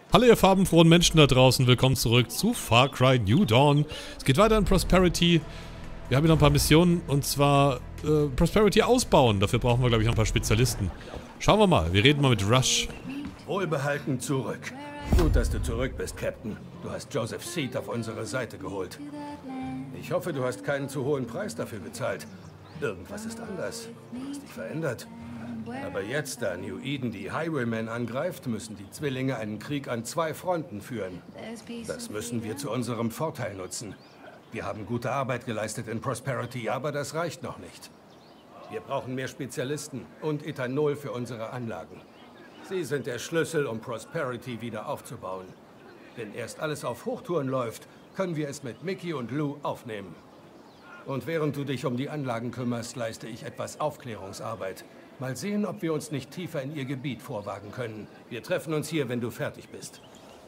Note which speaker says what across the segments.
Speaker 1: Hallo ihr farbenfrohen Menschen da draußen, willkommen zurück zu Far Cry New Dawn. Es geht weiter in Prosperity. Wir haben hier noch ein paar Missionen und zwar Prosperity ausbauen. Dafür brauchen wir glaube ich noch ein paar Spezialisten. Schauen wir mal, wir reden mal mit Rush.
Speaker 2: Wohlbehalten zurück. Gut, dass du zurück bist, Captain. Du hast Joseph Seed auf unsere Seite geholt. Ich hoffe, du hast keinen zu hohen Preis dafür gezahlt. Irgendwas ist anders. Du hast dich verändert. Aber jetzt, da New Eden die Highwaymen angreift, müssen die Zwillinge einen Krieg an zwei Fronten führen. Das müssen wir zu unserem Vorteil nutzen. Wir haben gute Arbeit geleistet in Prosperity, aber das reicht noch nicht. Wir brauchen mehr Spezialisten und Ethanol für unsere Anlagen. Sie sind der Schlüssel, um Prosperity wieder aufzubauen. Wenn erst alles auf Hochtouren läuft, können wir es mit Mickey und Lou aufnehmen. Und während du dich um die Anlagen kümmerst, leiste ich etwas Aufklärungsarbeit. Mal sehen, ob wir uns nicht tiefer in ihr Gebiet vorwagen können. Wir treffen uns hier, wenn du fertig bist.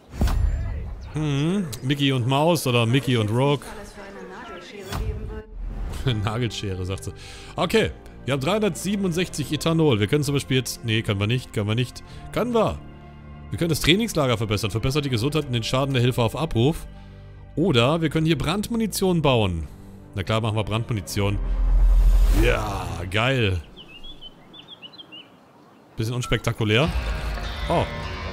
Speaker 1: Mickey und Maus oder Mickey und Rogue. Nagelschere, sagt sie. Okay, wir haben 367 Ethanol. Wir können zum Beispiel jetzt... Nee, können wir nicht, können wir nicht. Können wir! Wir können das Trainingslager verbessern. Verbessert die Gesundheit und den Schaden der Hilfe auf Abruf. Oder wir können hier Brandmunition bauen. Na klar, machen wir Brandmunition. Ja, geil. Bisschen unspektakulär. Oh.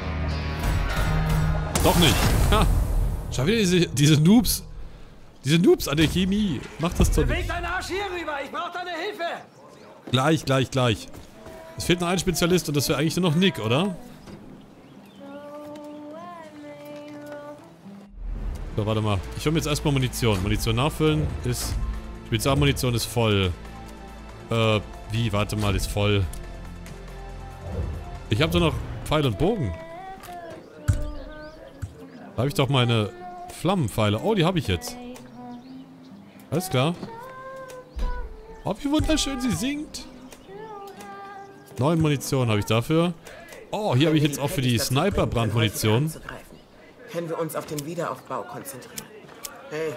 Speaker 1: Doch nicht. Ha. Schau wieder diese Noobs. Diese Noobs an der Chemie. Mach das doch nicht.
Speaker 2: Beweg deinen Arsch hier rüber. Ich brauche deine Hilfe.
Speaker 1: Gleich. Es fehlt noch ein Spezialist und das wäre eigentlich nur noch Nick, oder? So, warte mal. Ich hole mir jetzt erstmal Munition. Munition nachfüllen ist... Spezialmunition ist voll. Wie? Warte mal, ist voll. Ich habe doch noch Pfeil und Bogen. Da habe ich doch meine Flammenpfeile. Oh, die habe ich jetzt. Alles klar. Oh, wie wunderschön sie singt. 9 Munition habe ich dafür. Oh, hier habe ich jetzt auch für die Sniper-Brandmunition.
Speaker 3: Können wir uns auf den Wiederaufbau konzentrieren. Hey.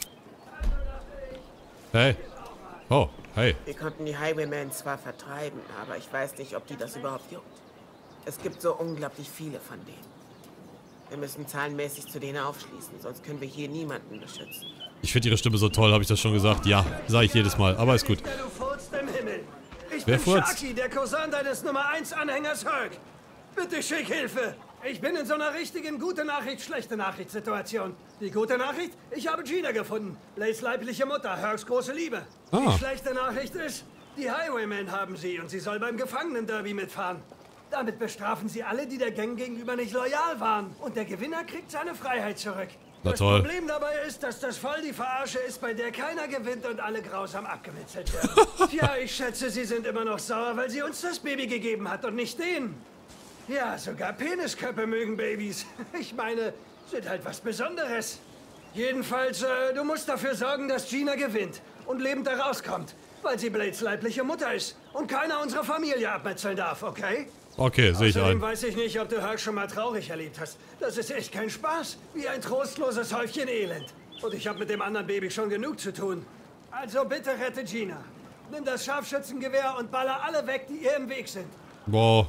Speaker 1: Hey. Oh, hey.
Speaker 3: Wir konnten die Highwaymen zwar vertreiben, aber ich weiß nicht, ob die das überhaupt juckt. Es gibt so unglaublich viele von denen. Wir müssen zahlenmäßig zu denen aufschließen, sonst können wir hier niemanden beschützen.
Speaker 1: Ich finde ihre Stimme so toll, habe ich das schon gesagt? Ja, sage ich jedes Mal, aber ist gut.
Speaker 2: Ich bin Sharky, der Cousin deines Nummer 1 Anhängers Herc. Bitte schick Hilfe. Ich bin in so einer richtigen gute Nachricht, schlechte Nachricht-Situation. Die gute Nachricht, ich habe Gina gefunden. Blades leibliche Mutter, Hercs große Liebe. Die schlechte Nachricht ist, die Highwaymen haben sie und sie soll beim Gefangenen-Derby mitfahren. Damit bestrafen sie alle, die der Gang gegenüber nicht loyal waren. Und der Gewinner kriegt seine Freiheit zurück.
Speaker 1: Na
Speaker 2: das
Speaker 1: toll.
Speaker 2: Problem dabei ist, dass das voll die Verarsche ist, bei der keiner gewinnt und alle grausam abgemetzelt werden. Tja, ich schätze, sie sind immer noch sauer, weil sie uns das Baby gegeben hat und nicht denen. Ja, sogar Penisköpfe mögen Babys. Ich meine, sind halt was Besonderes. Jedenfalls, du musst dafür sorgen, dass Gina gewinnt und lebend da rauskommt. Weil sie Blades leibliche Mutter ist und keiner unsere Familie abmetzeln darf, okay?
Speaker 1: Okay, sehe ich ein.
Speaker 2: Außerdem weiß ich nicht, ob du Herc schon mal traurig erlebt hast. Das ist echt kein Spaß. Wie ein trostloses Häufchen Elend. Und ich habe mit dem anderen Baby schon genug zu tun. Also bitte rette Gina. Nimm das Scharfschützengewehr und baller alle weg, die ihr im Weg sind.
Speaker 1: Wow.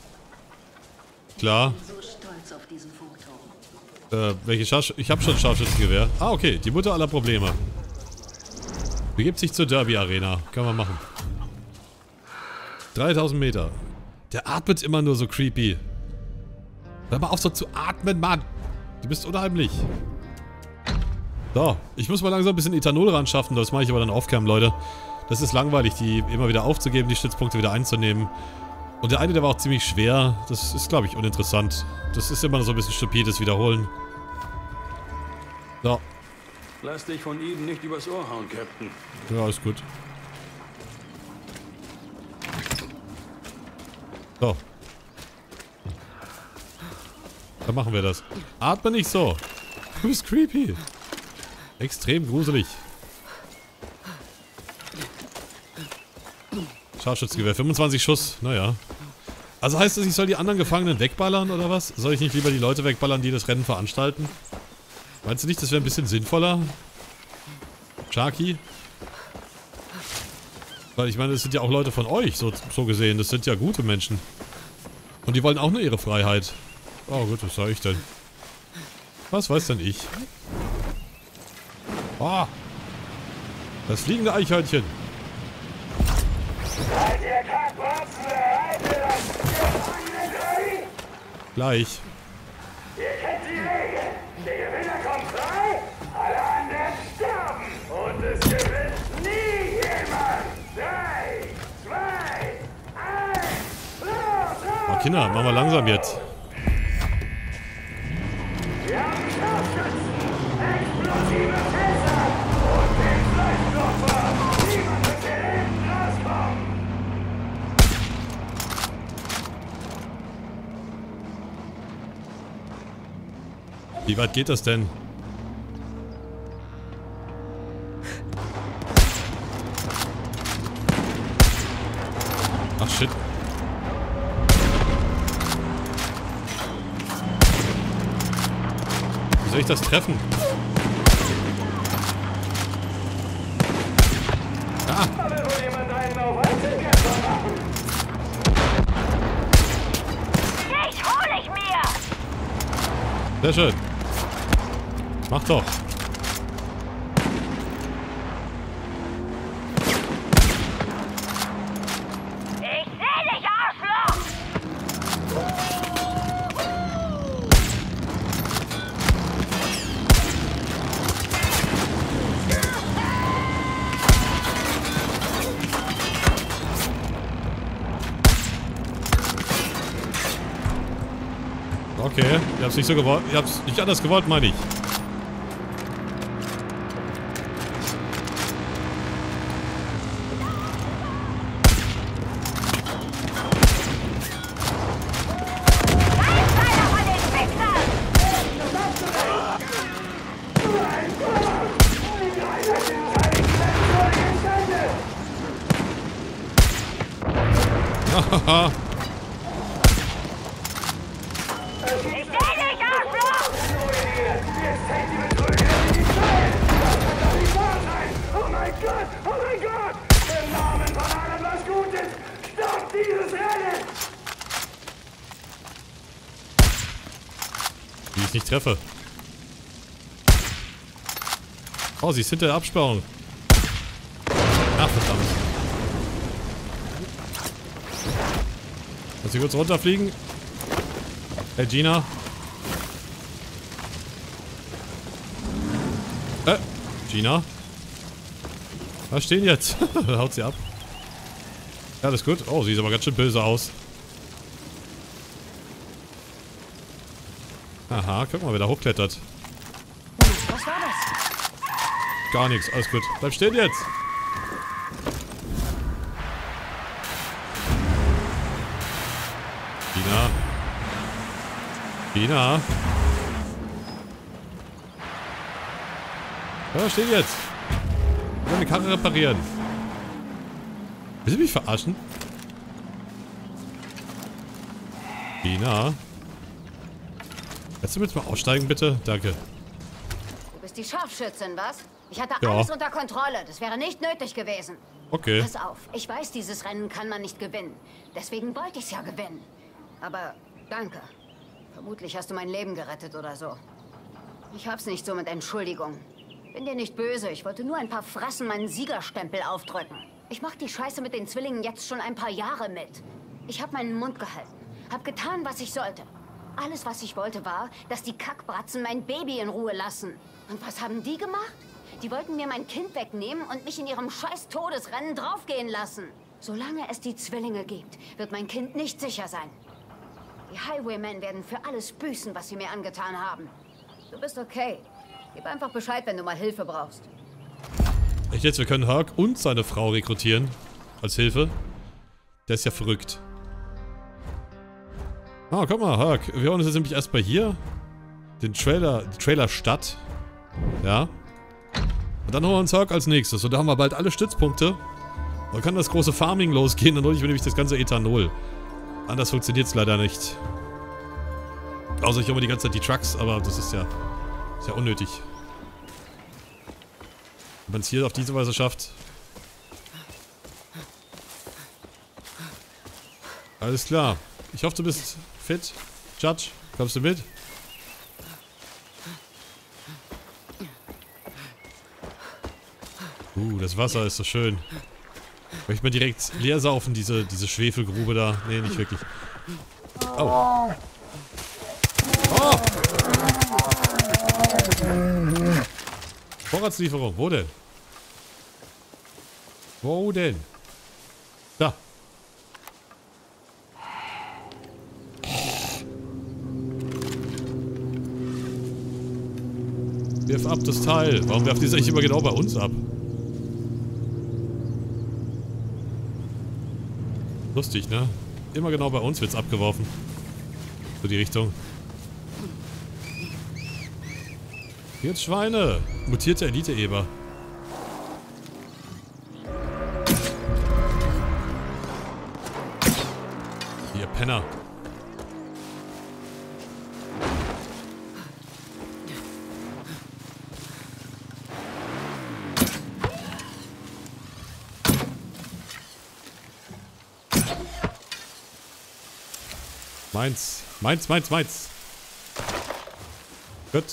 Speaker 1: Klar.
Speaker 4: Ich bin so stolz auf diesen Foto.
Speaker 1: Welche Ich habe schon Scharfschützengewehr. Ah, okay. Die Mutter aller Probleme. Begibt sich zur Derby-Arena. Kann man machen. 3000 Meter. Der atmet immer nur so creepy. Hör mal auf so zu atmen, Mann. Du bist unheimlich. So, ich muss mal langsam ein bisschen Ethanol ran schaffen. Das mache ich aber dann off-cam, Leute. Das ist langweilig, die immer wieder aufzugeben, die Stützpunkte wieder einzunehmen. Und der eine, der war auch ziemlich schwer. Das ist, glaube ich, uninteressant. Das ist immer so ein bisschen stupides Wiederholen. So.
Speaker 5: Lass dich von Eden nicht übers Ohr hauen, Captain.
Speaker 1: Ja, ist gut. So. Dann machen wir das. Atme nicht so. Du bist creepy. Extrem gruselig. Scharfschützengewehr, 25 Schuss. Naja. Also heißt das, ich soll die anderen Gefangenen wegballern oder was? Soll ich nicht lieber die Leute wegballern, die das Rennen veranstalten? Meinst du nicht, das wäre ein bisschen sinnvoller? Sharky? Weil ich meine, das sind ja auch Leute von euch, so gesehen. Das sind ja gute Menschen. Und die wollen auch nur ihre Freiheit. Oh gut, was soll ich denn? Was weiß denn ich? Oh! Das fliegende Eichhörnchen. Gleich.
Speaker 6: Ihr kennt die Regeln. Der Gewinner kommt frei, alle anderen sterben. Und es gewinnt nie jemand. 3, 2, 1, los!
Speaker 1: Oh Kinder, machen wir langsam jetzt.
Speaker 6: Wir haben Scharfschützen, explosive Fässer und den Fleischklopfer. Niemand wird hier hinten rauskommen.
Speaker 1: Wie weit geht das denn? Ach shit. Wie soll ich das treffen? Ah!
Speaker 6: Will jemand einen auf Einzelkämpfer machen?
Speaker 7: Dich hol ich mir!
Speaker 1: Sehr schön. Mach doch.
Speaker 7: Ich seh dich, Arschloch!
Speaker 1: Okay, ihr habt's nicht so gewollt. Ihr habt's nicht anders gewollt, meine ich.
Speaker 7: Einer von den Wichsern!
Speaker 1: Hahaha.
Speaker 7: Ich seh dich, Arschloch!
Speaker 6: Jetzt hängt die Betrüger in die Zeilen. Das kann doch nicht wahr sein. Oh mein Gott, oh mein Gott. Im Namen von allem, was gut ist, stoppt dieses Rennen.
Speaker 1: Wie ich nicht treffe. Oh, sie ist hinter der Absperrung. Ach, verdammt. Lass sie kurz runterfliegen. Hey, Gina. Gina. Was stehen jetzt? Haut sie ab. Ja, das ist gut. Oh, sie sieht aber ganz schön böse aus. Aha, guck mal, wer da hochklettert.
Speaker 7: Was war das?
Speaker 1: Gar nichts, alles gut. Bleib stehen jetzt. Gina. Gina. Ja, stehen jetzt. Ich will eine Karre reparieren. Willst du mich verarschen? Gina. Kannst du jetzt mal aussteigen, bitte? Danke.
Speaker 7: Du bist die Scharfschützin, was? Ich hatte
Speaker 1: Ja.
Speaker 7: alles unter Kontrolle. Das wäre nicht nötig gewesen.
Speaker 1: Okay.
Speaker 7: Pass auf, ich weiß, dieses Rennen kann man nicht gewinnen. Deswegen wollte ich es ja gewinnen. Aber danke. Vermutlich hast du mein Leben gerettet oder so. Ich hab's nicht so mit Entschuldigung. Bin dir nicht böse. Ich wollte nur ein paar Fressen meinen Siegerstempel aufdrücken. Ich mach die Scheiße mit den Zwillingen jetzt schon ein paar Jahre mit. Ich hab meinen Mund gehalten. Hab getan, was ich sollte. Alles, was ich wollte, war, dass die Kackbratzen mein Baby in Ruhe lassen. Und was haben die gemacht? Die wollten mir mein Kind wegnehmen und mich in ihrem scheiß Todesrennen draufgehen lassen. Solange es die Zwillinge gibt, wird mein Kind nicht sicher sein. Die Highwaymen werden für alles büßen, was sie mir angetan haben. Du bist okay. Gib einfach Bescheid, wenn du mal Hilfe brauchst.
Speaker 1: Echt jetzt? Wir können Herc und seine Frau rekrutieren. Als Hilfe. Der ist ja verrückt. Ah, guck mal, Herc. Wir holen uns jetzt nämlich erstmal hier. Den Trailer, die Trailerstadt. Ja. Und dann holen wir uns Herc als nächstes. Und da haben wir bald alle Stützpunkte. Dann kann das große Farming losgehen. Dann hole ich mir nämlich das ganze Ethanol. Anders funktioniert es leider nicht. Außer ich hole mir die ganze Zeit die Trucks, aber das ist ja unnötig. Wenn man es hier auf diese Weise schafft. Alles klar. Ich hoffe, du bist fit, Judge. Kommst du mit? Das Wasser ist so schön. Möchte man direkt leer saufen, diese Schwefelgrube da? Nee, nicht wirklich. Oh. Oh! Vorratslieferung, wo denn? Wo denn? Da. Wirf ab das Teil. Warum werft die sich immer genau bei uns ab? Lustig, ne? Immer genau bei uns wird's abgeworfen. So die Richtung. Jetzt Schweine. Mutierte Elite-Eber. Ihr Penner. Meins. Meins, meins, meins. Gut.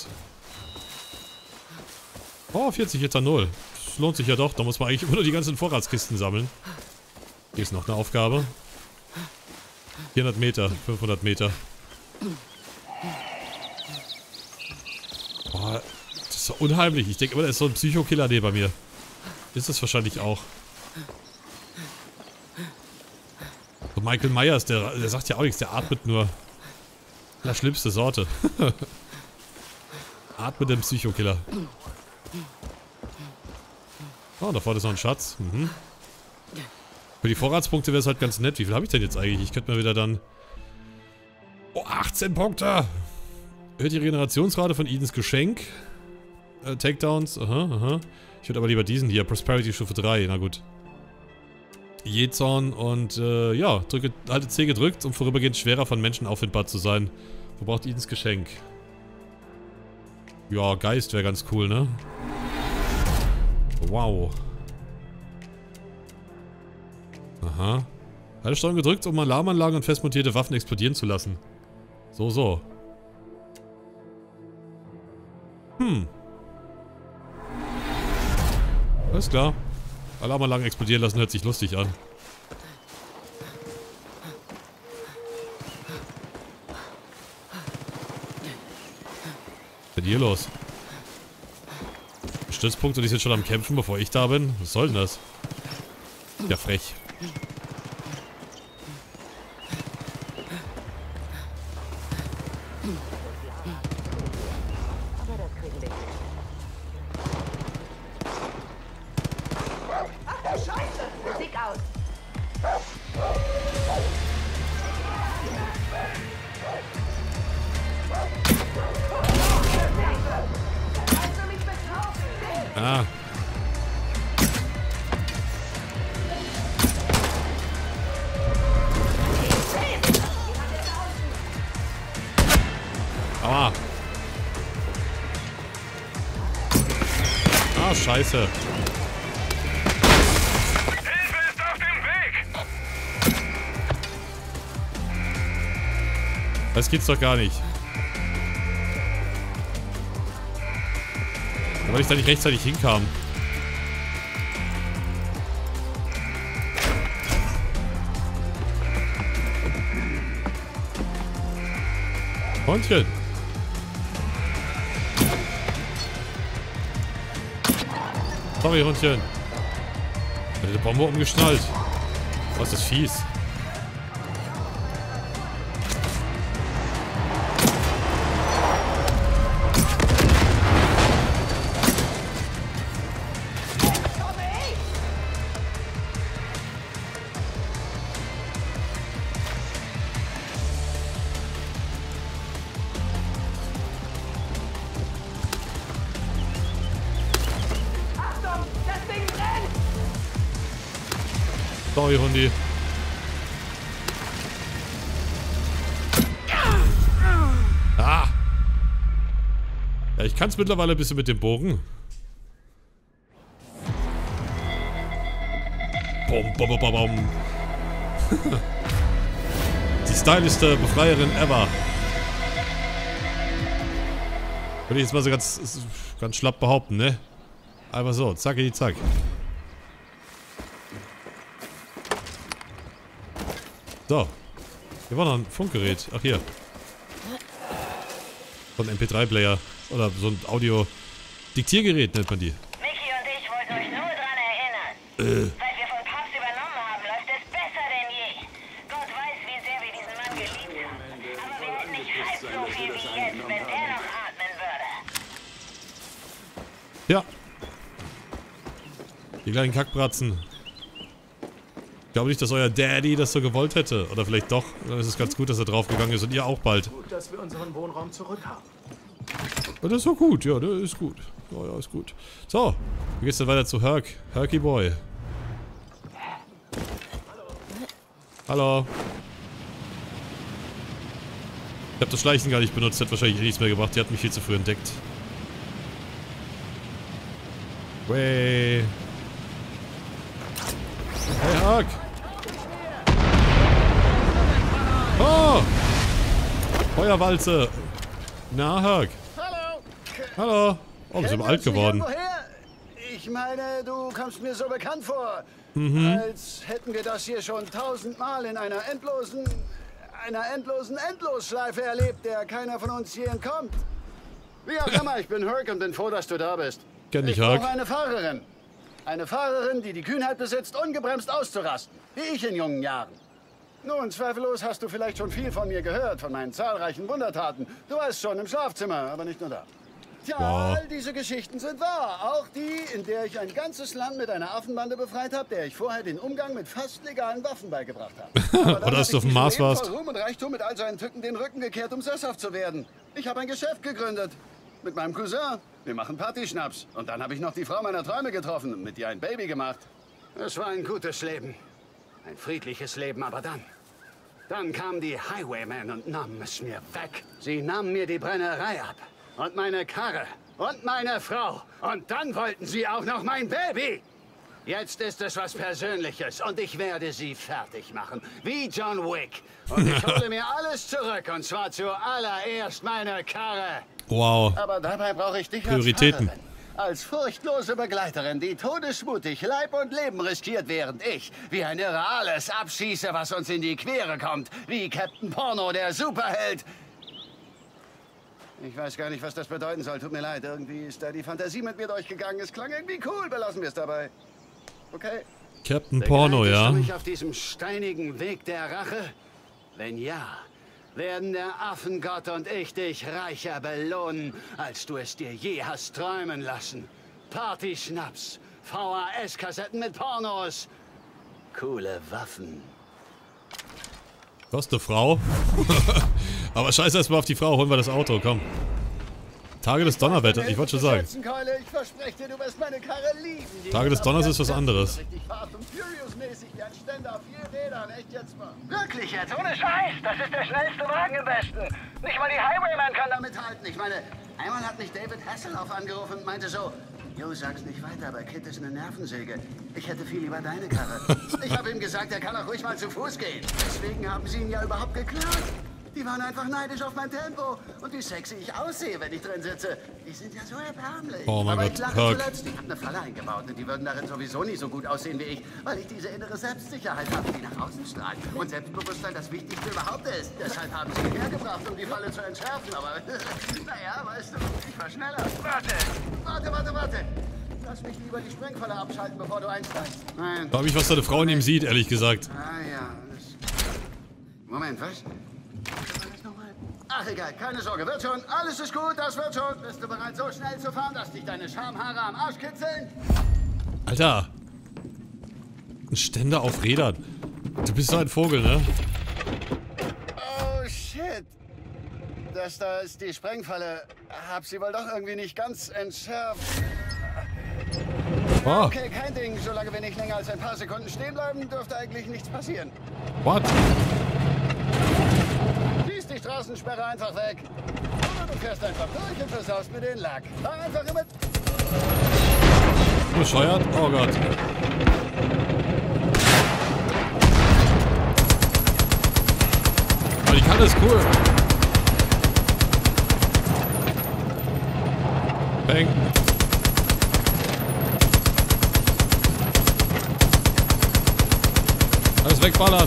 Speaker 1: Oh, 40 Ethanol. Das lohnt sich ja doch. Da muss man eigentlich immer nur die ganzen Vorratskisten sammeln. Hier ist noch eine Aufgabe. 400 Meter, 500 Meter. Boah, das ist so unheimlich. Ich denke immer, da ist so ein Psychokiller neben mir. Ist es wahrscheinlich auch. So Michael Myers, der sagt ja auch nichts. Der atmet nur. Der schlimmste Sorte. Atmet den Psychokiller. Oh, da vorne ist noch ein Schatz. Mhm. Für die Vorratspunkte wäre es halt ganz nett. Wie viel habe ich denn jetzt eigentlich? Ich könnte mal wieder dann... Oh, 18 Punkte! Erhöht die Regenerationsrate von Edens Geschenk. Takedowns. Aha, aha. Ich würde aber lieber diesen hier. Prosperity Stufe 3. Na gut. Jezorn und, ja. Halte C gedrückt, um vorübergehend schwerer von Menschen auffindbar zu sein. Verbraucht Edens Geschenk. Ja, Geist wäre ganz cool, ne? Wow. Aha. Halte Steuerung gedrückt, um Alarmanlagen und festmontierte Waffen explodieren zu lassen. So, so. Alles klar. Alarmanlagen explodieren lassen hört sich lustig an. Was ist denn hier los? Stützpunkt und die sind schon am Kämpfen, bevor ich da bin? Was soll denn das? Ja, frech. Ah. Aua. Ah, scheiße.
Speaker 6: Hilfe ist auf dem Weg!
Speaker 1: Das gibt's doch gar nicht. Weil ich da nicht rechtzeitig hinkam. Hundchen. Sorry, Hundchen. Ich hatte die Bombe umgeschnallt. Was ist fies? Sorry, Hundi. Ah! Ja, ich kann es mittlerweile ein bisschen mit dem Bogen. Bom, bom, bom, bom. Die stylischste Befreierin ever. Würde ich jetzt mal so ganz schlapp behaupten, ne? Einfach so, zacki, zack. So. Hier war noch ein Funkgerät. Ach, hier. So ein MP3-Player. Oder so ein Audio-Diktiergerät nennt man die.
Speaker 8: Mickey und ich wollten euch nur dran erinnern. Seit wir von Paps übernommen haben, läuft es besser denn je. Gott weiß, wie sehr wir diesen Mann geliebt haben. Aber wir hätten nicht halb so viel wie jetzt, wenn der noch atmen würde.
Speaker 1: Ja. Die kleinen Kackbratzen. Ich glaube nicht, dass euer Daddy das so gewollt hätte. Oder vielleicht doch. Dann ist es ganz gut, dass er draufgegangen ist und ihr auch bald.
Speaker 2: Gut, dass wir unseren Wohnraum zurückhaben.
Speaker 1: Ja, das ist so gut. Ja, das ist gut. Ja, ist gut. So. Wie geht's denn weiter zu Herc? Herky Boy. Hallo. Ich habe das Schleichen gar nicht benutzt. Hat wahrscheinlich eh nichts mehr gebracht. Die hat mich viel zu früh entdeckt. Way. Hey, Herc. Oh! Feuerwalze. Na, Herc.
Speaker 9: Hallo.
Speaker 1: Hallo. Oh, wir sind alt geworden.
Speaker 9: Ich meine, du kommst mir so bekannt vor. Als hätten wir das hier schon 1000-mal in einer endlosen Endlosschleife erlebt, der keiner von uns je entkommt. Wie auch immer, ich bin Herc und bin froh, dass du da bist.
Speaker 1: Kenn ich,
Speaker 9: Ich
Speaker 1: Herc.
Speaker 9: brauche eine Fahrerin. Eine Fahrerin, die die Kühnheit besitzt, ungebremst auszurasten. Wie ich in jungen Jahren. Nun, zweifellos hast du vielleicht schon viel von mir gehört, von meinen zahlreichen Wundertaten. Du warst schon im Schlafzimmer, aber nicht nur da. Tja,
Speaker 1: Wow.
Speaker 9: all diese Geschichten sind wahr. Auch die, in der ich ein ganzes Land mit einer Affenbande befreit habe, der ich vorher den Umgang mit fast legalen Waffen beigebracht habe.
Speaker 1: Oder als du auf dem Mars warst.
Speaker 9: Voll Ruhm und Reichtum mit all seinen Tücken den Rücken gekehrt, um sesshaft zu werden. Ich habe ein Geschäft gegründet. Mit meinem Cousin. Wir machen Partyschnaps. Und dann habe ich noch die Frau meiner Träume getroffen und mit ihr ein Baby gemacht. Es war ein gutes Leben. Ein friedliches Leben, aber dann kamen die Highwaymen und nahmen es mir weg. Sie nahmen mir die Brennerei ab. Und meine Karre. Und meine Frau. Und dann wollten sie auch noch mein Baby. Jetzt ist es was Persönliches und ich werde sie fertig machen. Wie John Wick. Und ich hole mir alles zurück. Und zwar zuallererst meine Karre.
Speaker 1: Wow.
Speaker 9: Aber dabei brauche ich dich
Speaker 1: Prioritäten.
Speaker 9: als Fahrerin. Als furchtlose Begleiterin, die todesmutig Leib und Leben riskiert, während ich wie ein Irre alles abschieße, was uns in die Quere kommt. Wie Captain Porno, der Superheld. Ich weiß gar nicht, was das bedeuten soll. Tut mir leid. Irgendwie ist da die Fantasie mit mir durchgegangen. Es klang irgendwie cool. Belassen wir es dabei. Okay?
Speaker 1: Captain Porno,
Speaker 9: Begleitest
Speaker 1: ja.
Speaker 9: du mich auf diesem steinigen Weg der Rache? Wenn ja, werden der Affengott und ich dich reicher belohnen, als du es dir je hast träumen lassen. Partyschnaps, VHS-Kassetten mit Pornos, coole Waffen.
Speaker 1: Du hast eine Frau? Aber scheiß erstmal auf die Frau, holen wir das Auto, komm. Tage des Donnerwetters, ich wollte schon sagen.
Speaker 9: Keule, ich verspreche dir, du wirst meine Karre lieben. Die
Speaker 1: Tage des Donners ist was anderes.
Speaker 9: Richtig Fast und Furious-mäßig, wie ein Ständer auf 4 Rädern. Echt jetzt mal.
Speaker 6: Wirklich jetzt, ohne Scheiß. Das ist der schnellste Wagen im Westen. Nicht mal die Highwayman kann damit
Speaker 9: Mithalten. Ich meine, einmal hat mich David Hasselhoff angerufen und meinte so, Jo, sag's nicht weiter, aber Kit ist eine Nervensäge. Ich hätte viel lieber deine Karre. Ich habe ihm gesagt, er kann auch ruhig mal zu Fuß gehen. Deswegen haben sie ihn ja überhaupt geklaut. Die waren einfach neidisch auf mein Tempo. Und wie sexy ich aussehe, wenn ich drin sitze. Die sind ja so erbärmlich.
Speaker 1: Oh mein
Speaker 9: aber
Speaker 1: Gott,
Speaker 9: ich lache
Speaker 1: Herc.
Speaker 9: zuletzt. Ich habe eine Falle eingebaut und die würden darin sowieso nicht so gut aussehen wie ich, weil ich diese innere Selbstsicherheit habe, die nach außen strahlt. Und Selbstbewusstsein das Wichtigste überhaupt ist. Deshalb haben sie mich hergebracht, um die Falle zu entschärfen. Aber naja, weißt du, ich war schneller. Warte. Lass mich lieber die Sprengfalle abschalten, bevor du einsteigst. Nein.
Speaker 1: Frag mich, was deine Frau in ihm sieht, ehrlich gesagt.
Speaker 9: Ah ja, Moment, was? Ach egal, keine Sorge, wird schon. Alles ist gut, das wird schon. Bist du bereit, so schnell zu fahren, dass dich deine Schamhaare am Arsch kitzeln?
Speaker 1: Alter. Ein Ständer auf Rädern. Du bist so ein Vogel, ne?
Speaker 9: Oh shit. Das da ist die Sprengfalle. Hab sie wohl doch irgendwie nicht ganz entschärft.
Speaker 1: Oh,
Speaker 9: Okay, kein Ding. Solange wir nicht länger als ein paar Sekunden stehen bleiben, dürfte eigentlich nichts passieren.
Speaker 1: what?
Speaker 9: Schieß die Straßensperre einfach weg. Oder du fährst einfach durch und versaust mir den Lack. Fahr einfach immer...
Speaker 1: Bescheuert? Oh Gott. Aber die Karre ist cool. Eng. Alles wegballern.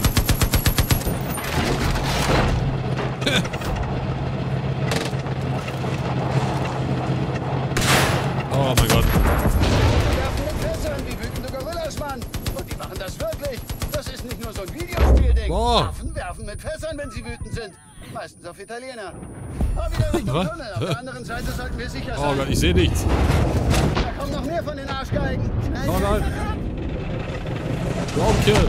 Speaker 1: Oh mein Gott.
Speaker 9: Werfen mit Fässern wie wütende Gorillas, Mann. Und die machen das wirklich. Das ist nicht nur so ein Videospiel-Ding.
Speaker 1: Boah.
Speaker 9: Waffen werfen mit Fässern, wenn sie wütend sind. Meistens auf Italiener. Aber wieder Richtung
Speaker 1: Was?
Speaker 9: Tunnel. Auf der anderen Seite sollten wir sicher sein.
Speaker 1: Oh Gott, ich sehe nichts.
Speaker 9: Da kommen noch mehr von den Arschgeigen. Schnell,
Speaker 1: Oh nein.
Speaker 9: einfach ab.
Speaker 1: Roadkill.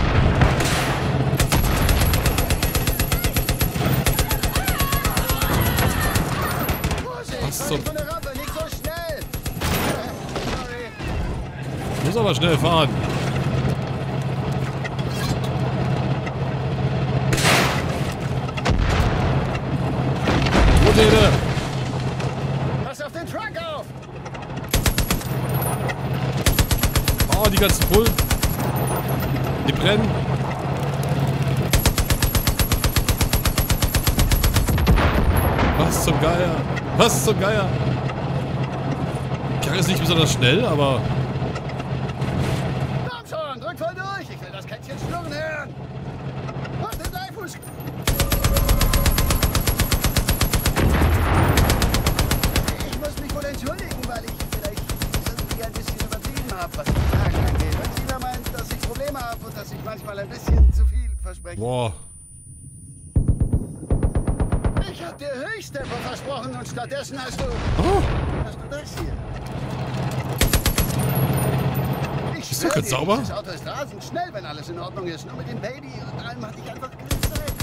Speaker 9: Vorsicht,
Speaker 1: Was
Speaker 9: fahr
Speaker 1: zum-
Speaker 9: nicht von der Rampe, nicht so schnell. Sorry.
Speaker 1: Ich muss aber schnell fahren. Rotäne.
Speaker 9: Pass auf den Truck auf.
Speaker 1: Oh, die ganzen Bullen. Die brennen. Was zum Geier? Was zum Geier? Die Karre ist nicht besonders schnell, aber...
Speaker 9: Komm schon, drück voll durch. Ich will das Kettchen schnurren hören. Und den Dreifuß. Ich muss mich wohl entschuldigen, weil ich vielleicht irgendwie ein bisschen übertrieben habe, was die Fragen angeht. Wenn Sina meint, dass ich Probleme habe und dass ich manchmal ein bisschen zu viel verspreche.
Speaker 1: Boah.
Speaker 9: Ich habe dir Höchsttempo versprochen und stattdessen hast du das hier. Ich
Speaker 1: Ist doch
Speaker 9: schwör
Speaker 1: jetzt
Speaker 9: dir,
Speaker 1: sauber?
Speaker 9: dieses Auto ist rasend schnell, wenn alles in Ordnung ist. Nur mit dem Baby und allem hatte ich einfach keine Zeit.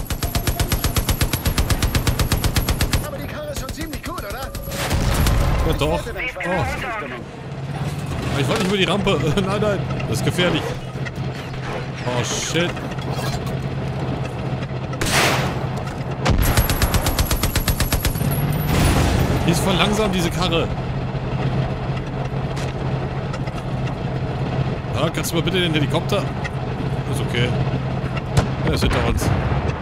Speaker 9: Aber die Karre ist schon ziemlich gut, oder?
Speaker 1: Ja doch.
Speaker 9: Ich wette, dein Spaß
Speaker 1: Oh.
Speaker 9: ist Zustimmung.
Speaker 1: Ich wollte nicht über die Rampe. Nein, nein. Das ist gefährlich. Oh, shit. Die ist voll langsam, diese Karre. Ja, kannst du mal bitte den Helikopter... Ist okay. Er ist hinter uns.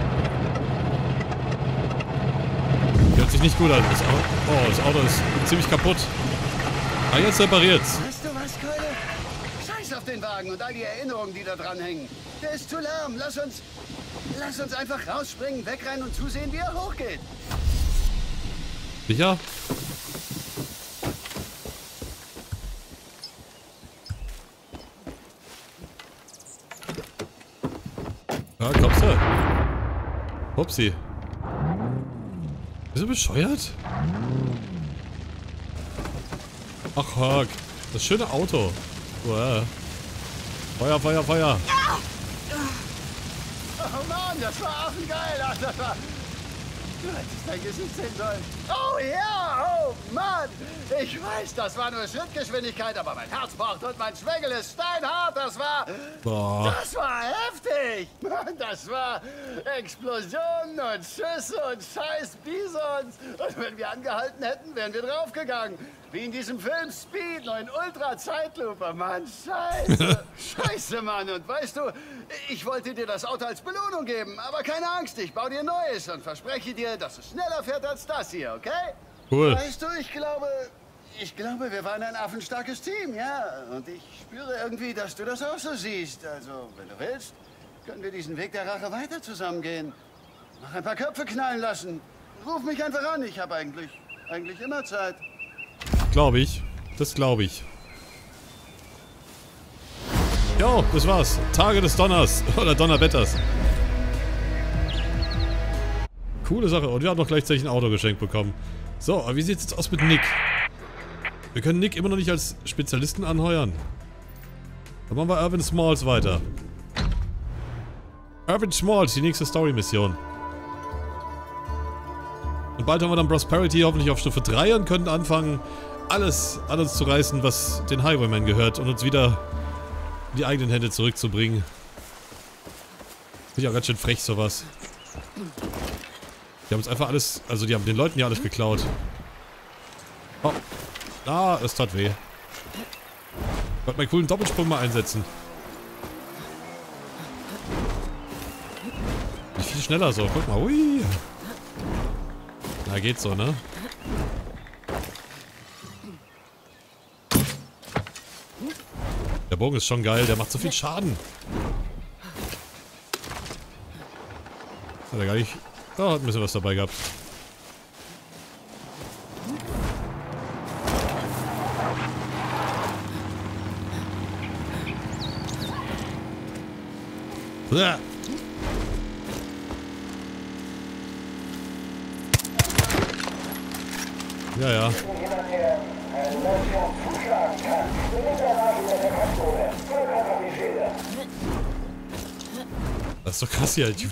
Speaker 1: Hört sich nicht gut an. Das Auto ist ziemlich kaputt. Ah, jetzt repariert's.
Speaker 9: Weißt du was, Keule? Scheiß auf den Wagen und all die Erinnerungen, die da dran hängen. Der ist zu lahm. Lass uns einfach rausspringen, wegrennen und zusehen, wie er hochgeht.
Speaker 1: Sicher? Ja, kommst du? Upsi. Bist du bescheuert? Ach, Huck. Das schöne Auto. Wow. Feuer, Feuer, Feuer.
Speaker 9: Oh Mann, das war affengeil. Ach, das war... Du hättest dein Gesicht sehen sollen. Oh ja, oh Mann. Ich weiß, das war nur Schrittgeschwindigkeit, aber mein Herz pocht und mein Schwengel ist steinhart. Das war heftig. Mann, das war Explosionen und Schüsse und scheiß Bisons. Und wenn wir angehalten hätten, wären wir draufgegangen. Wie in diesem Film Speed, nur in Ultra-Zeitlupe. Mann, scheiße. Scheiße, Mann. Und weißt du, ich wollte dir das Auto als Belohnung geben. Aber keine Angst, ich baue dir Neues und verspreche dir, dass es schneller fährt als das hier, okay?
Speaker 1: Cool.
Speaker 9: Weißt du, ich glaube, wir waren ein affenstarkes Team, ja. Und ich spüre irgendwie, dass du das auch so siehst. Also, wenn du willst, können wir diesen Weg der Rache weiter zusammengehen. Noch ein paar Köpfe knallen lassen. Ruf mich einfach an, ich habe eigentlich immer Zeit.
Speaker 1: Glaube ich. Das glaube ich. Jo, das war's. Tage des Donners. Oder Donnerwetters. Coole Sache. Und wir haben noch gleichzeitig ein Auto geschenkt bekommen. So, aber wie sieht's jetzt aus mit Nick? Wir können Nick immer noch nicht als Spezialisten anheuern. Dann machen wir Irvin Smalls weiter. Irvin Smalls, die nächste Story-Mission. Und bald haben wir dann Prosperity hoffentlich auf Stufe 3 und können anfangen, alles an uns zu reißen, was den Highwaymen gehört und uns wieder in die eigenen Hände zurückzubringen. Finde ich auch ganz schön frech, sowas. Die haben uns einfach alles, also die haben den Leuten ja alles geklaut. Oh. Ah, das tat weh. Ich wollte meinen coolen Doppelsprung mal einsetzen. Nicht viel schneller so, guck mal, hui. Na, geht so, ne? Der Bogen ist schon geil, der macht so viel Schaden. Hat er gar nicht... Oh, hat ein bisschen was dabei gehabt. Ja, ja. Das ist doch krass hier. Ich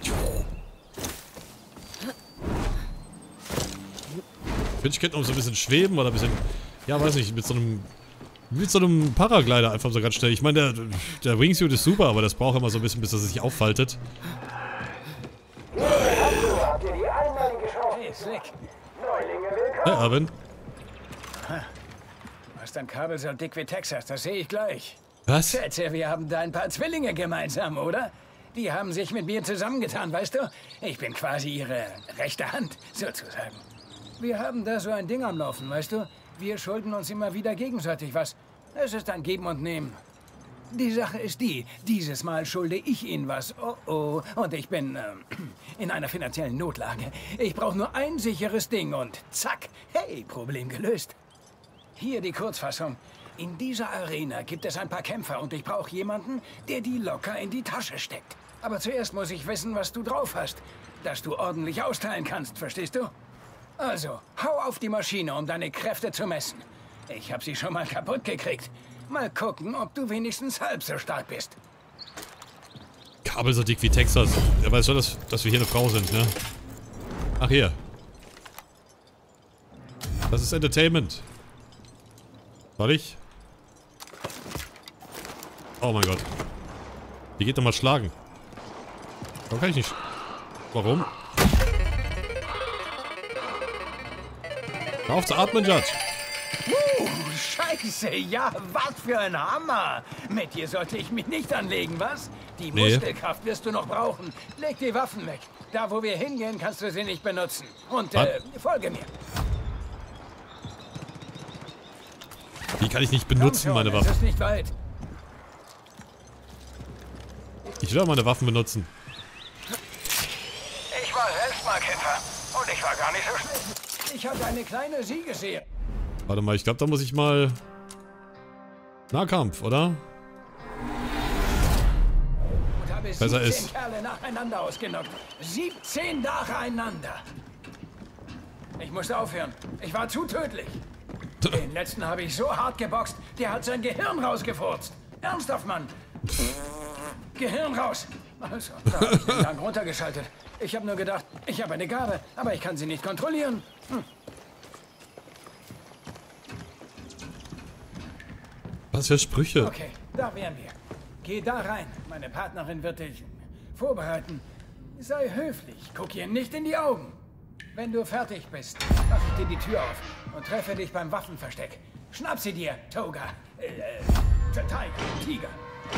Speaker 1: könnte noch so ein bisschen schweben oder ein bisschen... Ja, weiß nicht, mit so einem Paraglider einfach so ganz schnell. Ich meine, der Wingsuit ist super, aber das braucht immer so ein bisschen, bis er sich auffaltet.
Speaker 10: Hey, Slick.
Speaker 1: Hey, Arvin.
Speaker 10: Du hast ein Kabel so dick wie Texas, das sehe ich gleich.
Speaker 1: Was?
Speaker 10: Schätze, wir haben da ein paar Zwillinge gemeinsam, oder? Die haben sich mit mir zusammengetan, weißt du? Ich bin quasi ihre rechte Hand, sozusagen. Wir haben da so ein Ding am Laufen, weißt du? Wir schulden uns immer wieder gegenseitig was. Es ist ein Geben und Nehmen. Die Sache ist die, dieses Mal schulde ich Ihnen was. Oh oh, und ich bin in einer finanziellen Notlage. Ich brauche nur ein sicheres Ding und zack, hey, Problem gelöst. Hier die Kurzfassung. In dieser Arena gibt es ein paar Kämpfer und ich brauche jemanden, der die locker in die Tasche steckt. Aber zuerst muss ich wissen, was du drauf hast, dass du ordentlich austeilen kannst, verstehst du? Also, hau auf die Maschine, um deine Kräfte zu messen. Ich habe sie schon mal kaputt gekriegt. Mal gucken, ob du wenigstens halb so stark bist.
Speaker 1: Kabel so dick wie Texas. Er weiß schon, dass wir hier eine Frau sind, ne? Ach, hier. Das ist Entertainment. Soll ich? Oh mein Gott. Die geht nochmal schlagen. Warum kann ich nicht... Warum? Hör auf zu atmen, Judge.
Speaker 10: Scheiße, ja, was für ein Hammer. Mit dir sollte ich mich nicht anlegen, was? Die Muskelkraft wirst du noch brauchen. Leg die Waffen weg. Da, wo wir hingehen, kannst du sie nicht benutzen. Und, folge mir.
Speaker 1: Die kann ich nicht benutzen, meine Waffen.
Speaker 10: Es ist nicht weit.
Speaker 1: Ich will auch meine Waffen benutzen.
Speaker 10: Ich war selbst mal Kämpfer. Und ich war gar nicht so schlecht. Ich habe eine kleine Siegesserie.
Speaker 1: Warte mal, ich glaube, da muss ich mal... Nahkampf, oder?
Speaker 10: Und habe
Speaker 1: Besser
Speaker 10: 17
Speaker 1: ist.
Speaker 10: Kerle nacheinander ausgenockt. 17 nacheinander. Ich musste aufhören. Ich war zu tödlich. Den letzten habe ich so hart geboxt, der hat sein Gehirn rausgefurzt. Ernsthaft, Mann. Gehirn raus. Also, da habe ich den Gang runtergeschaltet. Ich habe nur gedacht, ich habe eine Gabe, aber ich kann sie nicht kontrollieren.
Speaker 1: Was für Sprüche?
Speaker 10: Okay, da wären wir. Geh da rein. Meine Partnerin wird dich vorbereiten. Sei höflich. Guck ihr nicht in die Augen. Wenn du fertig bist, mach ich dir die Tür auf und treffe dich beim Waffenversteck. Schnapp sie dir, Toga. Tiger.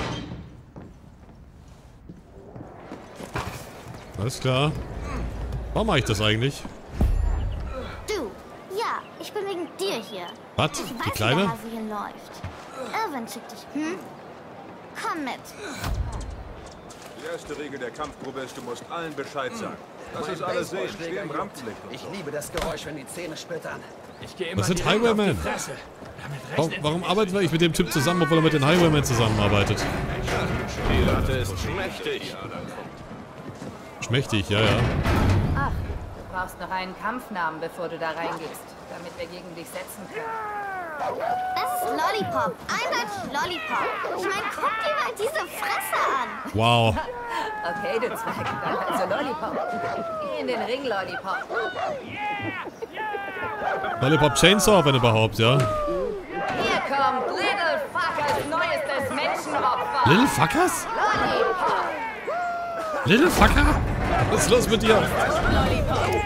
Speaker 1: Alles klar. Warum mache ich das eigentlich?
Speaker 11: Du, ja, ich bin wegen dir hier.
Speaker 1: Was?
Speaker 11: Ich
Speaker 1: Die
Speaker 11: weiß,
Speaker 1: Kleine?
Speaker 11: wie der Hase hier läuft. Irwin schickt dich, Komm mit.
Speaker 12: Die erste Regel der Kampfprobe ist, du musst allen Bescheid sagen. Das ist alles sehen, wie im Rampenlicht.
Speaker 13: Ich liebe das Geräusch, wenn die Zähne splittern.
Speaker 10: Ich gehe immer
Speaker 1: Das sind Highwaymen. Warum arbeitet ich mit dem Typ zusammen, obwohl er mit den Highwaymen zusammenarbeitet?
Speaker 12: Die Latte ist schmächtig.
Speaker 1: Schmächtig, ja, ja.
Speaker 14: Ach, du brauchst noch einen Kampfnamen, bevor du da reingehst, damit wir gegen dich setzen können.
Speaker 11: Das ist Lollipop. Eindeutig Lollipop. Ich meine, guck dir mal diese Fresse an.
Speaker 1: Wow.
Speaker 14: Okay, du Zweig, dann also Lollipop. Geh in den Ring, Lollipop.
Speaker 1: Lollipop Chainsaw, wenn überhaupt, ja.
Speaker 14: Hier kommt Little Fuckers neuestes Menschenopfer.
Speaker 1: Little Fuckers?
Speaker 14: Lollipop.
Speaker 1: Little Fucker? Was ist los mit dir?
Speaker 14: Lollipop.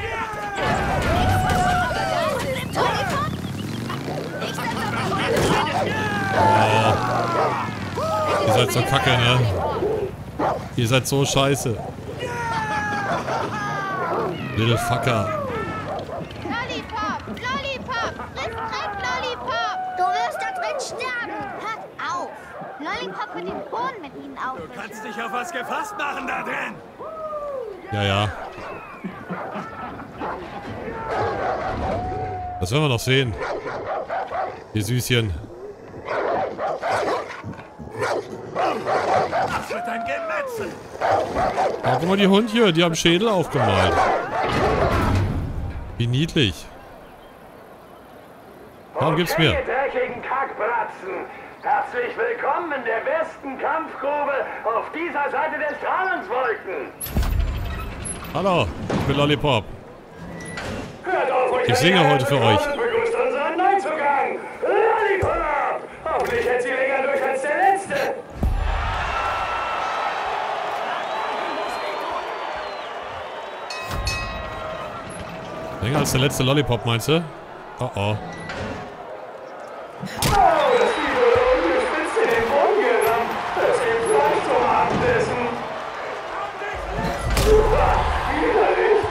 Speaker 1: Ihr seid so kacke, ne? Ihr seid so scheiße. Little Fucker.
Speaker 11: Lollipop, Lollipop, friss Dreck, Lollipop. Du wirst da drin sterben. Hört auf. Lollipop wird den Boden mit ihnen aufwischen.
Speaker 6: Du kannst dich auf was gefasst machen da drin.
Speaker 1: Ja, ja. Das werden wir noch sehen. Ihr Süßchen.
Speaker 6: Das wird ein Gemetzel.
Speaker 1: Oh, guck mal, die Hundchen, die haben Schädel aufgemalt. Wie niedlich. Warum gibt's mir?
Speaker 6: Dreckigen Kackbratzen. Herzlich willkommen in der besten Kampfgrube auf dieser Seite der Strahlungswolken.
Speaker 1: Hallo, ich bin Lollipop.
Speaker 6: Hört auf, euch
Speaker 1: Ich singe heute für euch.
Speaker 6: begrüßt unseren Neuzugang. Lollipop. Hoffentlich hält sie länger durch als der letzte.
Speaker 1: Länger als der letzte Lollipop, meinst du? Oh oh.
Speaker 6: Oh, das Vieh wurde ungespitzt in den Boden gerammt. Es gibt Fleisch zum Abendessen. Super, widerlich.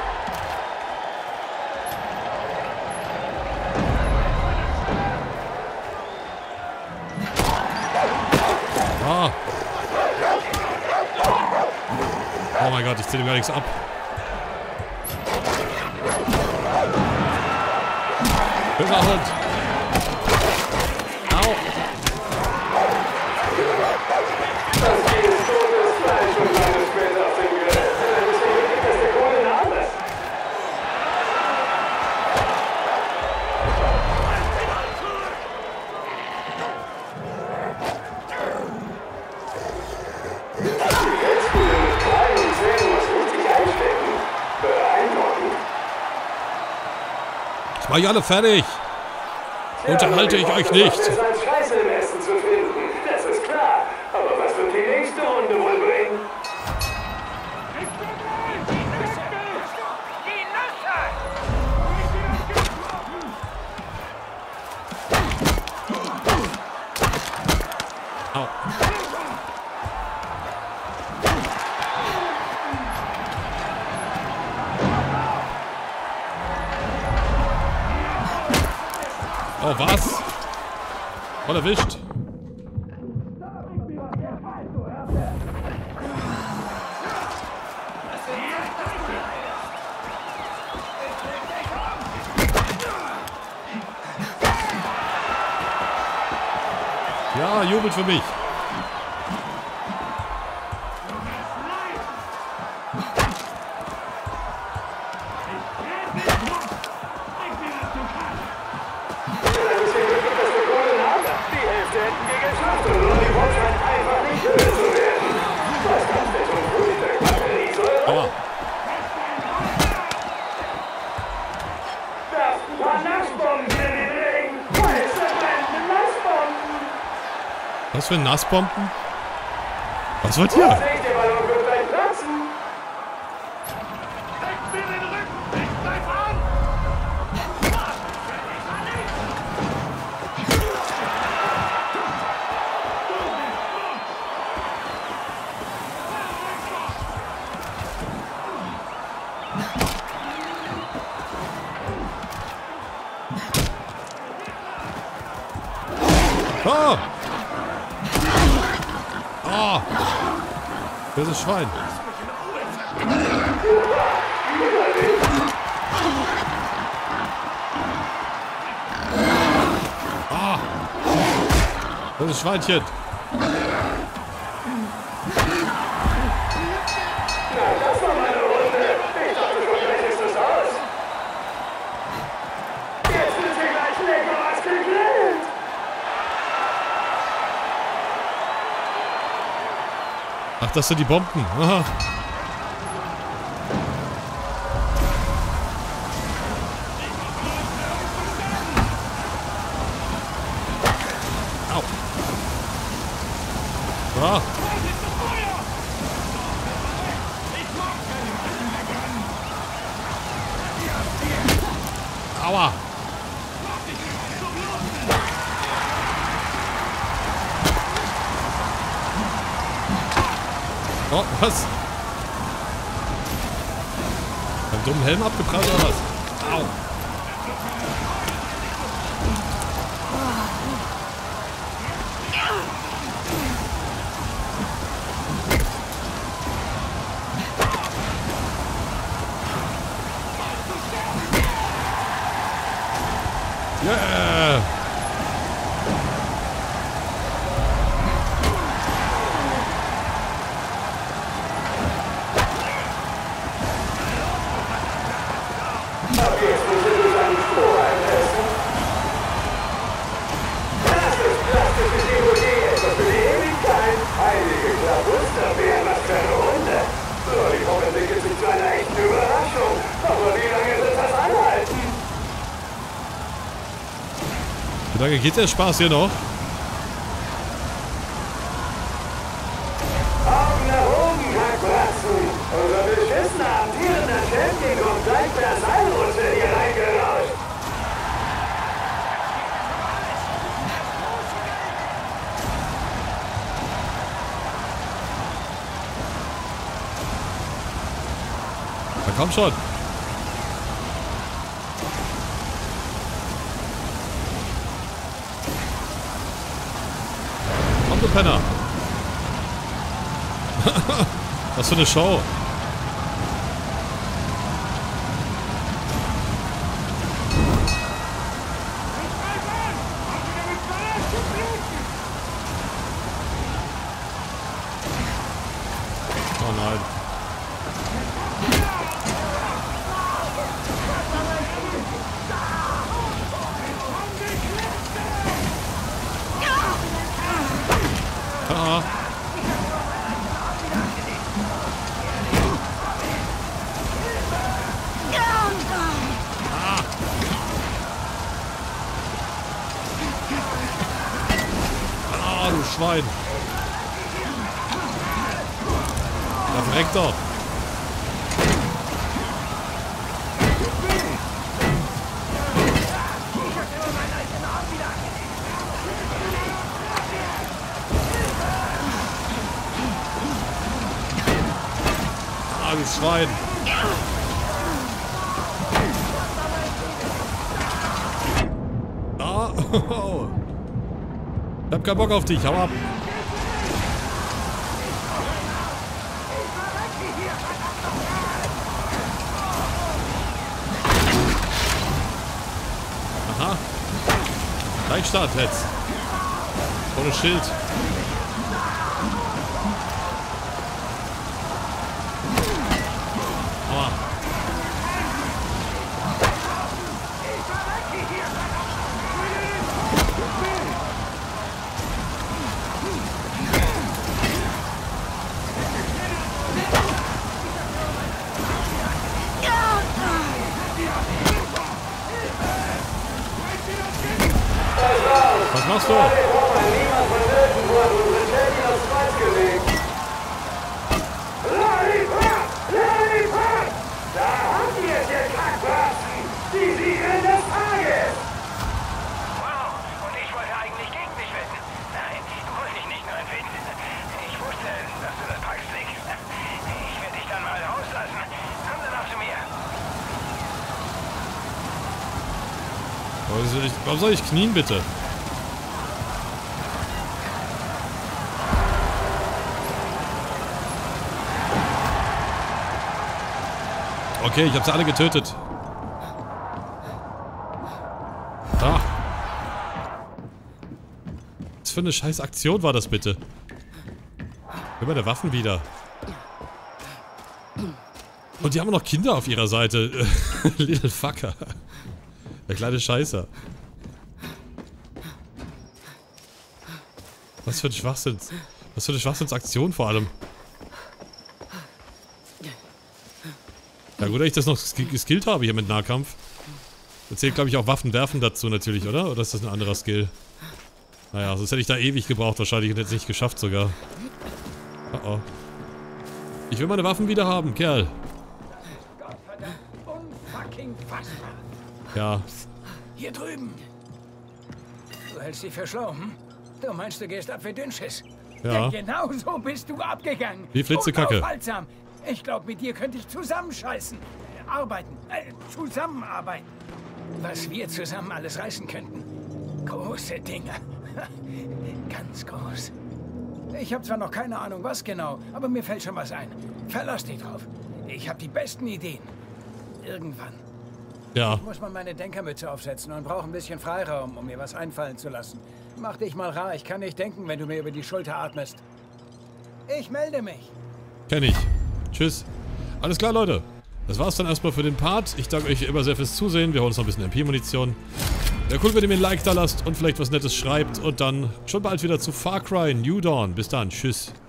Speaker 1: Ah. Oh mein Gott, ich zähle gar nichts ab. Böser Hund. Au.
Speaker 6: Das Vieh ist totes Fleisch und landet später auf dem Grill. Deswegen gibt es der coole Name. Jetzt wieder mit kleinen Zähnen was richtig einstecken. Beeindruckend.
Speaker 1: Ich mach ich alle fertig. Unterhalte ich euch nicht.
Speaker 6: Es ist als Scheiße im Essen zu finden, das ist klar. Aber was wird die nächste Runde wohl bringen?
Speaker 1: Au. Oh, was? Voll erwischt. Ja, jubelt für mich. Aua.
Speaker 6: Werft ein paar Nassbomben in den Regen. Weiße brennende Nassbomben.
Speaker 1: Was für Nassbomben? Was wird hier?
Speaker 6: Vorsicht, der Ballon wird gleich platzen. Deckt mir den Rücken. Ich bleib an.
Speaker 1: Oh! Oh! Böses Schwein. Ah! Böses Schweinchen.
Speaker 6: Na, das war meine Runde. Ich dachte schon, gleich ist es aus. Jetzt wird hier gleich lecker was gegrillt.
Speaker 1: Ach, das sind die Bomben. Aha. Au. Ah. Aua. Oh, was? Beim dummen Helm abgeprallt oder was? Au. Yeah! Wie lange geht der Spaß hier noch?
Speaker 6: Augen nach oben, Hackbratzen! Unser beschissener amtierender Champion kommt gleich per Seilrutsche hier reingerauscht!
Speaker 1: Na komm schon! Du Penner. Was für eine Show. Oh nein. Ah. Ah, du Schwein. Da verreckt doch. Ah, du Schwein. Ah, oh. Ich hab keinen Bock auf dich, hau ab. Aha. Gleichstart jetzt. Ohne Schild. Aua. Was machst du?
Speaker 6: Da habt ihr es, ihr Kackbratzen! Die Siegerin des Tages! Wow, und ich wollte eigentlich gegen dich wetten. Nein, wollte ich nicht, nein, wetten. Ich wusste, dass du das packst, Nick. Ich werde dich dann mal rauslassen. Komm dann auch zu mir.
Speaker 1: Warum soll ich knien, bitte? Okay, ich habe sie alle getötet. Da. Was für eine scheiß Aktion war das bitte? Immer der Waffen wieder. Und die haben noch Kinder auf ihrer Seite. Little Fucker. Der kleine Scheißer. Was für ein Schwachsinn. Was für eine Schwachsinnsaktion vor allem. Ja gut, dass ich das noch geskillt habe hier mit Nahkampf. Da zählt, glaube ich, auch Waffenwerfen dazu natürlich, oder? Oder ist das ein anderer Skill? Naja, sonst hätte ich da ewig gebraucht wahrscheinlich und hätte es nicht geschafft sogar. Oh oh. Ich will meine Waffen wieder haben, Kerl. Ja.
Speaker 10: Hier drüben. Du hältst dich für schlau, hm? Du meinst, du gehst ab wie Dünnschiss?
Speaker 1: Ja.
Speaker 10: Denn genau so bist du abgegangen.
Speaker 1: Wie Flitzekacke.
Speaker 10: Unaufhaltsam. Ich glaube, mit dir könnte ich zusammenscheißen. Zusammenarbeiten. Was wir zusammen alles reißen könnten. Große Dinge. Ganz groß. Ich habe zwar noch keine Ahnung, was genau, aber mir fällt schon was ein. Verlass dich drauf. Ich habe die besten Ideen. Irgendwann
Speaker 1: Ja.
Speaker 10: Ich muss mal meine Denkermütze aufsetzen und brauche ein bisschen Freiraum, um mir was einfallen zu lassen. Mach dich mal rar, ich kann nicht denken, wenn du mir über die Schulter atmest. Ich melde mich.
Speaker 1: Kenn ich. Tschüss. Alles klar, Leute. Das war's dann erstmal für den Part. Ich danke euch wie immer sehr fürs Zusehen. Wir holen uns noch ein bisschen MP-Munition. Wäre cool, wenn ihr mir ein Like da lasst und vielleicht was Nettes schreibt. Und dann schon bald wieder zu Far Cry New Dawn. Bis dann. Tschüss.